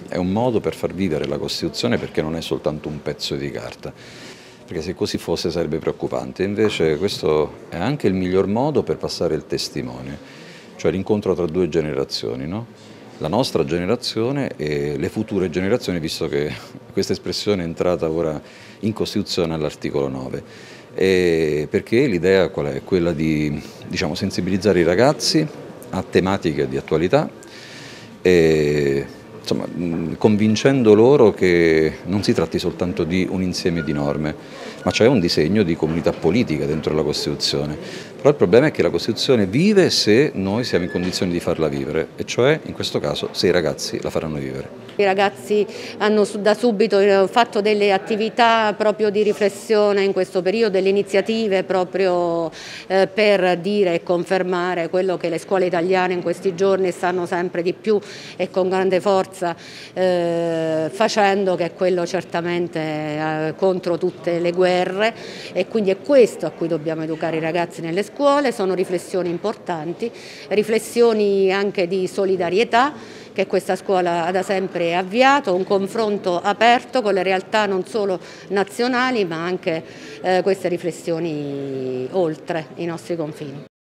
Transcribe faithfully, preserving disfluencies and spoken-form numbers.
è un modo per far vivere la Costituzione, perché non è soltanto un pezzo di carta, perché se così fosse sarebbe preoccupante. Invece questo è anche il miglior modo per passare il testimone, cioè l'incontro tra due generazioni, no? La nostra generazione e le future generazioni, visto che questa espressione è entrata ora in Costituzione all'articolo nove. E perché l'idea qual è? Quella di, diciamo, sensibilizzare i ragazzi a tematiche di attualità e, insomma, convincendo loro che non si tratti soltanto di un insieme di norme, ma c'è un disegno di comunità politica dentro la Costituzione. Però il problema è che la Costituzione vive se noi siamo in condizioni di farla vivere, e cioè in questo caso se i ragazzi la faranno vivere. I ragazzi hanno da subito fatto delle attività proprio di riflessione in questo periodo, delle iniziative proprio eh, per dire e confermare quello che le scuole italiane in questi giorni stanno sempre di più e con grande forza eh, facendo, che è quello certamente eh, contro tutte le guerre, e quindi è questo a cui dobbiamo educare i ragazzi nelle scuole. Sono riflessioni importanti, riflessioni anche di solidarietà che questa scuola ha da sempre avviato, un confronto aperto con le realtà non solo nazionali ma anche eh, queste riflessioni oltre i nostri confini.